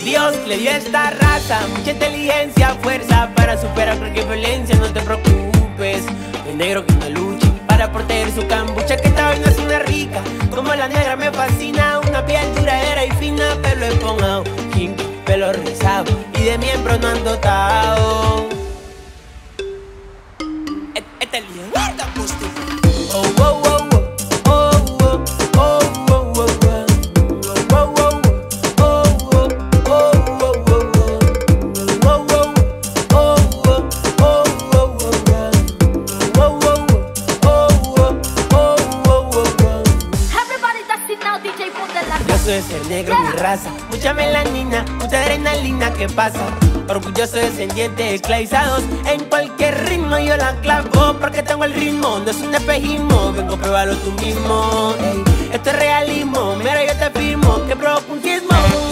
Dios le dio a esta raza mucha inteligencia, fuerza para superar cualquier violencia. No te preocupes, el negro que no luche para proteger su cambucha, que esta vaina es una rica. Como la negra me fascina, una piel duradera y fina, pelo esponjado, pelo rizado y de miembros no han dotado. Este es el Leonardo Acosta. Oh, oh, oh. Orgulloso de ser negro, mi raza, mucha melanina, mucha adrenalina, ¿qué pasa? Orgulloso descendiente esclavizados, en cualquier ritmo yo la clavo, porque tengo el ritmo, no es un espejismo, vengo a probarlo tú mismo. Ey, esto es realismo, mira yo te afirmo, que provoca un sismo.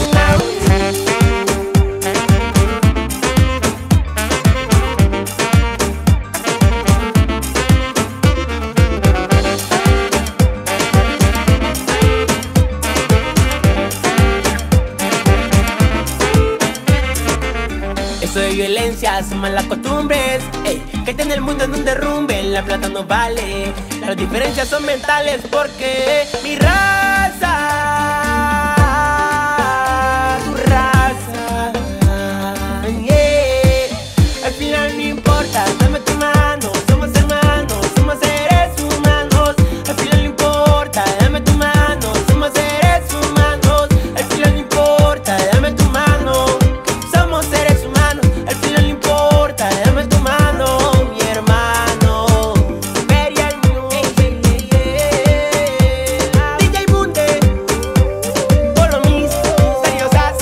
Eso de violencia son malas costumbres, ey, que tiene el mundo en un derrumbe. La plata no vale, las diferencias son mentales, porque mi raza, tu raza, yeah. Al final no importa, dame tu mano, somos hermanos, somos seres humanos. Al final no importa, dame tu mano, somos seres humanos. Al final no importa, dame tu mano, somos seres humanos. Al final no importa, dame tu mano, mi hermano. Imperial Music, DJ Bunde, por lo mismo, seriosas.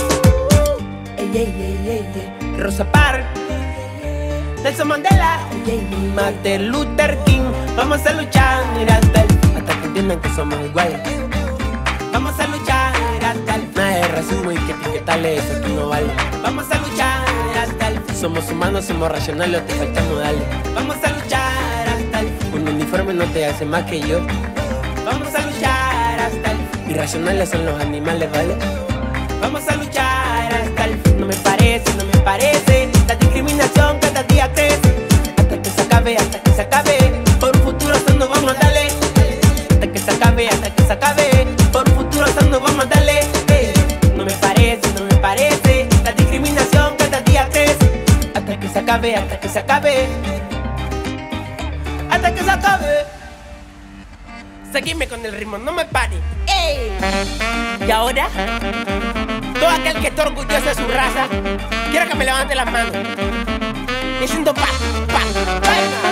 Rosa Parks, Nelson Mandela, Martin Luther King. Vamos a luchar hasta que entiendan que somos iguales. Vamos a luchar hasta el nada de racismo y que etiquetarle eso aquí no vale. Vamos a luchar hasta el somos humanos, somos racionales, te falta modales. Vamos a luchar hasta el un uniforme no te hace más que yo. Vamos a luchar hasta el irracionales son los animales, ¿vale? Vamos a luchar hasta el no me parece, no me parece. La discriminación cada día crece. Hasta que se acabe, hasta que se acabe. Por un futuro sano vamos a darle. Hasta que se acabe, hasta que se acabe. Por un futuro sano vamos a darle. No me parece, no me parece. La discriminación cada día crece. Hasta que se acabe, hasta que se acabe. Hasta que se acabe. Seguime con el ritmo, no me pare. ¡Ey! Y ahora, todo aquel que esté orgulloso de su raza, quiero que me levante las manos. Diciendo pa, pa, pa.